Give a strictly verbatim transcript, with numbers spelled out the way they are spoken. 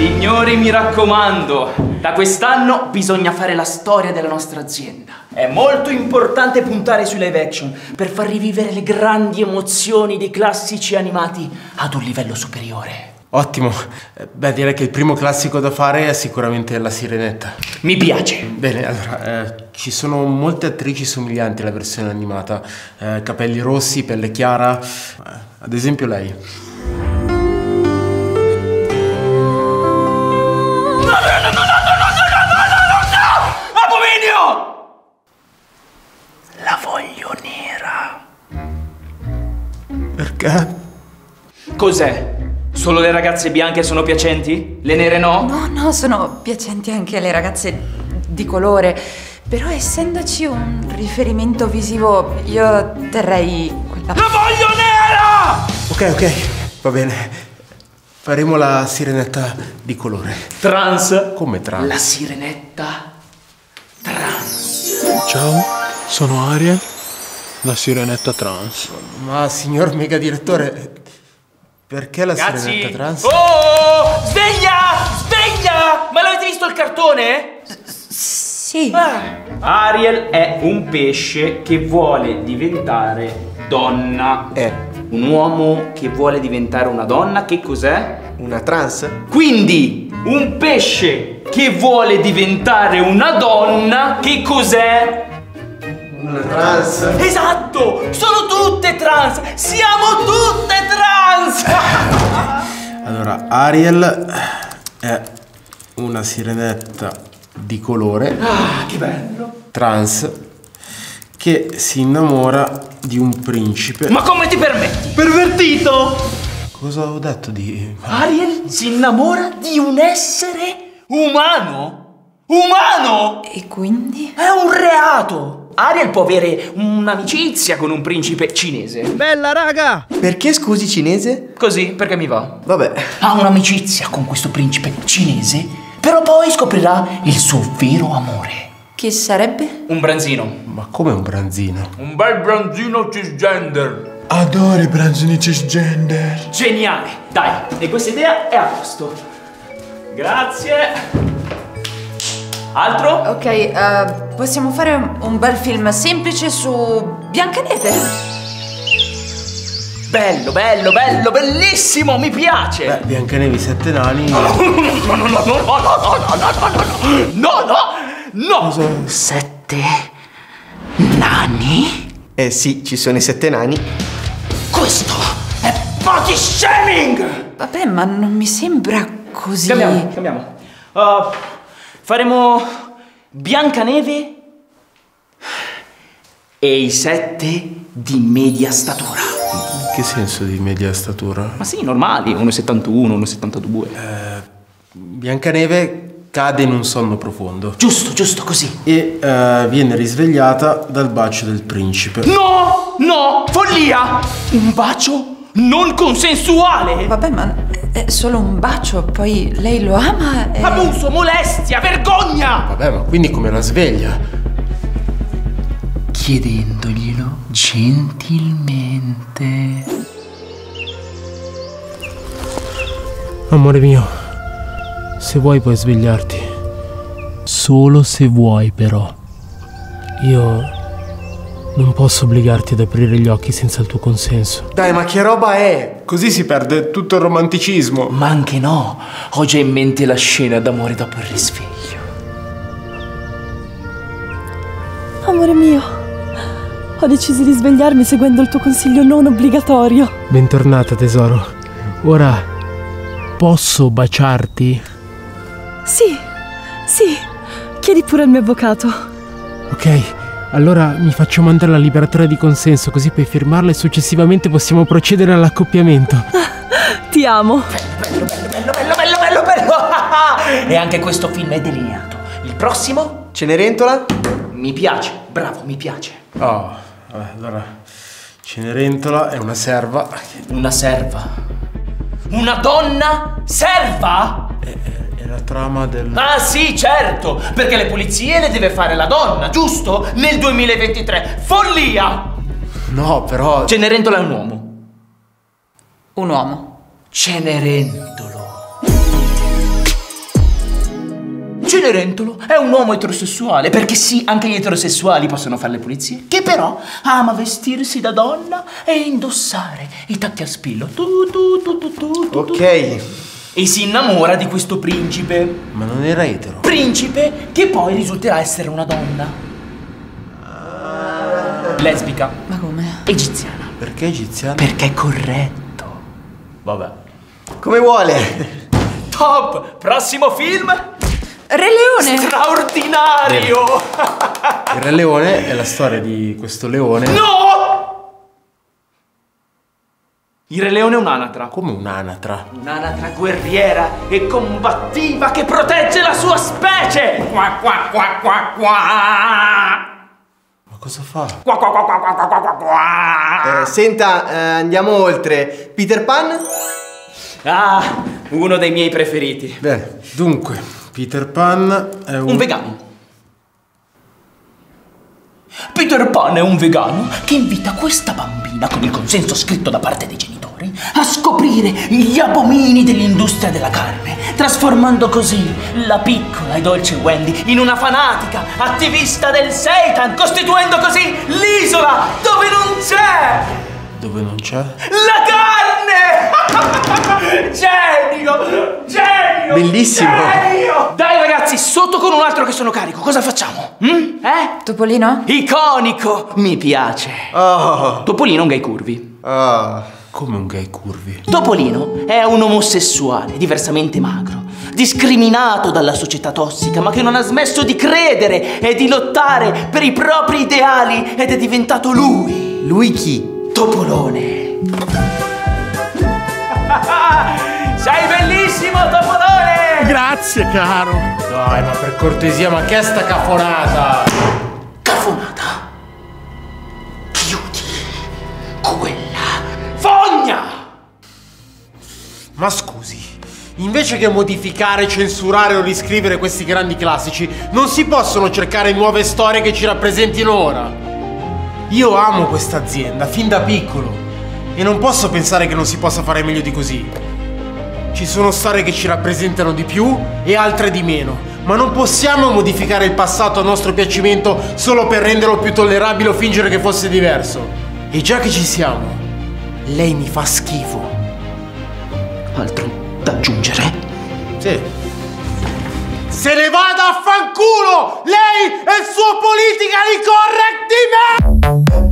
Signori, mi raccomando, da quest'anno bisogna fare la storia della nostra azienda. È molto importante puntare sui live action per far rivivere le grandi emozioni dei classici animati ad un livello superiore. Ottimo. Beh, direi che il primo classico da fare è sicuramente La Sirenetta. Mi piace. Bene, allora, eh, ci sono molte attrici somiglianti alla versione animata. Eh, capelli rossi, pelle chiara. Eh, ad esempio lei. No, no, no, no, no, no, no, no, no, no! Abominio! La voglio nera. Perché? Cos'è? Solo le ragazze bianche sono piacenti? Le nere no? No, no, sono piacenti anche le ragazze di colore. Però essendoci un riferimento visivo, io terrei quella... La voglio nera! Ok, ok, va bene. Faremo la sirenetta di colore. Trans? Come trans? La sirenetta trans. Ciao, sono Ariel, la sirenetta trans. Ma signor mega direttore, perché la Ragazzi! sirenetta trans? Oh! Sveglia! Sveglia! Ma l'avete visto il cartone? Sì. Ah. Ariel è un pesce che vuole diventare donna. È Un uomo che vuole diventare una donna, che cos'è? una trans? Quindi, un pesce che vuole diventare una donna, che cos'è? Una trans? Esatto! Sono tutte trans! Siamo tutte trans! Allora, Ariel è una sirenetta di colore Ah, che bello! trans che si innamora di un principe. Ma come ti permetti? Pervertito! Cosa ho detto di... Ariel si innamora di un essere umano? Umano? E quindi? È un reato! Ariel può avere un'amicizia con un principe cinese. Bella raga! Perché scusi cinese? Così, perché mi va. Vabbè. Ha un'amicizia con questo principe cinese, però poi scoprirà il suo vero amore. Chi sarebbe? Un branzino. Ma come un branzino? Un bel branzino cisgender. Adoro i branzini cisgender. Geniale! Dai, e questa idea è a posto. Grazie. Altro? Ok, eh, possiamo fare un, un bel film semplice su Biancaneve? Bello, bello, bello, bellissimo, mi piace! Beh, Biancaneve i sette nani. No, no, no, no, no, no, no, no, no, no, no, no, no! Cosa? Sette nani? Eh sì, ci sono i sette nani. Questo è body shaming! Vabbè, ma non mi sembra così... Cambiamo, cambiamo. Uh, faremo Biancaneve e i sette di media statura. In che senso di media statura? Ma sì, normali, uno virgola settantuno, uno virgola settantadue. Eh, Biancaneve cade in un sonno profondo Giusto, giusto, così. e eh, viene risvegliata dal bacio del principe. No, no, follia! Un bacio non consensuale! Vabbè, ma è solo un bacio, poi lei lo ama e... Abuso, molestia, vergogna! Vabbè, ma quindi come la sveglia? Chiedendoglielo gentilmente. Amore mio, se vuoi puoi svegliarti. Solo se vuoi, però. Io non posso obbligarti ad aprire gli occhi senza il tuo consenso. Dai, ma che roba è? Così si perde tutto il romanticismo. Ma anche no, ho già in mente la scena d'amore dopo il risveglio. Amore mio, ho deciso di svegliarmi seguendo il tuo consiglio non obbligatorio. Bentornata, tesoro. Ora posso baciarti? Sì, sì, chiedi pure al mio avvocato. Ok, allora mi faccio mandare la liberatura di consenso, così puoi firmarla e successivamente possiamo procedere all'accoppiamento. Ti amo. Bello, bello, bello, bello, bello, bello! E anche questo film è delineato. Il prossimo? Cenerentola? Mi piace, bravo, mi piace. Oh, vabbè, allora Cenerentola è una serva. Una serva. Una donna serva? È, è la trama del... Ah sì, certo, perché le pulizie le deve fare la donna, giusto? Nel duemilaventitré. Follia! No, però... Cenerentola è un uomo. Un uomo. Cenerentolo. Cenerentolo è un uomo eterosessuale, perché sì, anche gli eterosessuali possono fare le pulizie, che però ama vestirsi da donna e indossare i tacchi a spillo. Tu, tu, tu, tu, tu, tu, Ok. E si innamora di questo principe. Ma non era etero. Principe che poi risulterà essere una donna. Lesbica. Ma come? Egiziana. Perché egiziano? Perché è corretto. Vabbè. Come vuole. Top! Prossimo film? Re Leone! Straordinario! Il Re Leone è la storia di questo leone. No! Il Re Leone è un'anatra. Come un'anatra. Un'anatra guerriera e combattiva che protegge la sua specie! Qua qua qua qua qua! Ma cosa fa? Qua qua qua qua qua qua qua qua! Eh, senta, eh, andiamo oltre. Peter Pan? Ah, uno dei miei preferiti. Bene, dunque, Peter Pan è un... Un vegano. Peter Pan è un vegano che invita questa bambina, con il consenso scritto da parte dei genitori, a scoprire gli abomini dell'industria della carne, trasformando così la piccola e dolce Wendy in una fanatica attivista del Satan, costituendo così l'isola dove non c'è Dove non c'è? la carne! Genio! Genio! Bellissimo. Genio! Dai ragazzi, sotto con un altro che sono carico, cosa facciamo? Mm? Eh? Topolino? Iconico! Mi piace. Oh. Topolino è un gay curvi. Oh. Come un gay curvi. Topolino è un omosessuale, diversamente magro, discriminato dalla società tossica, ma che non ha smesso di credere e di lottare per i propri ideali ed è diventato lui. Lui chi? Topolone. Sei bellissimo, Topolone! Grazie, caro. Dai, ma per cortesia, ma che è sta cafonata? Cafonata. Chiudi quella fogna! Ma scusi, invece che modificare, censurare o riscrivere questi grandi classici, non si possono cercare nuove storie che ci rappresentino ora? Io amo questa azienda, fin da piccolo, e non posso pensare che non si possa fare meglio di così. Ci sono storie che ci rappresentano di più e altre di meno, ma non possiamo modificare il passato a nostro piacimento solo per renderlo più tollerabile o fingere che fosse diverso. E già che ci siamo, lei mi fa schifo. Altro da aggiungere? Sì. Se ne vada a fanculo! Lei e il suo politically correct di me!